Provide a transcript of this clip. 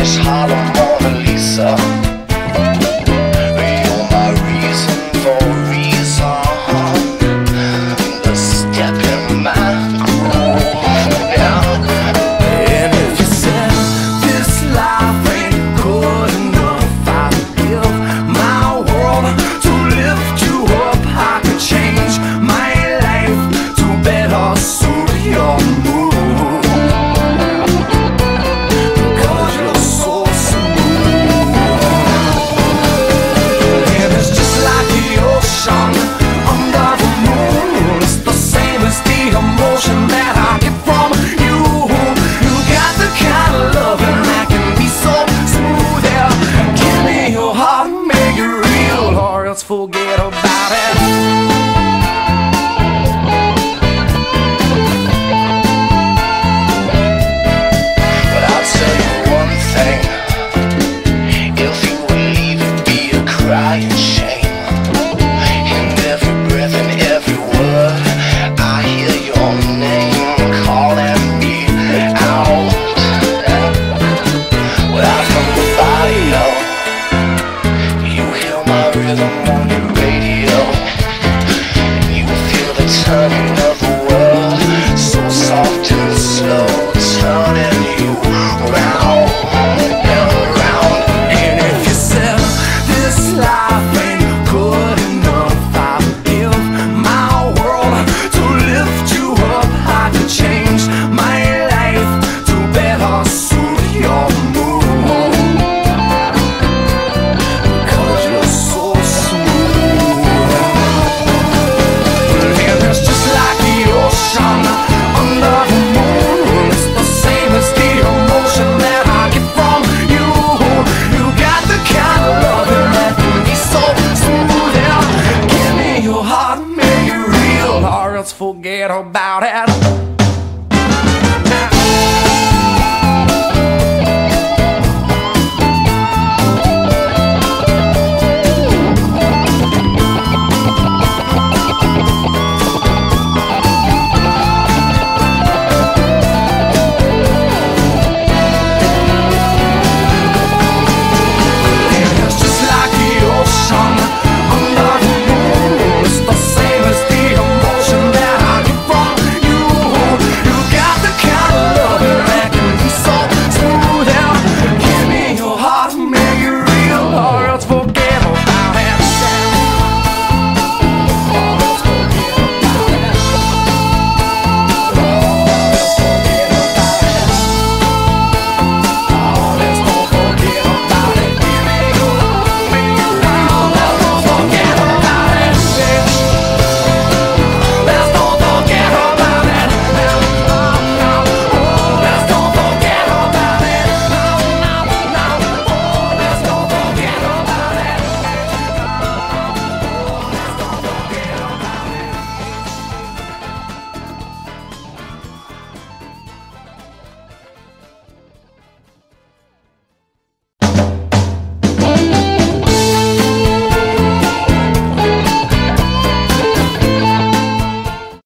Paris, Harlem, Mona Lisa. You're my reason for reason. The step in my groove, yeah. And if you said this life ain't good enough, I'd give my world to lift you up. I could change my life to better suit your mood. Forget about it. But I'll tell you one thing: if you would leave, it'd be a crying shame. In every breath and every word, I hear your name calling me out. Well, from the bio, you hear my rhythm on your radio. You feel the turning of the world, so soft and slow, turning you round and round. And if you said this life ain't good enough, I'll give my world to lift you up. I could change my life to better suit your mood. Cause you're so smooth. And it's just like the ocean under the moon. It's the same as the emotion that I get from you. You got the kind of loving that can be so smooth. Yeah. Give me your heart, make it real, or else forget about it.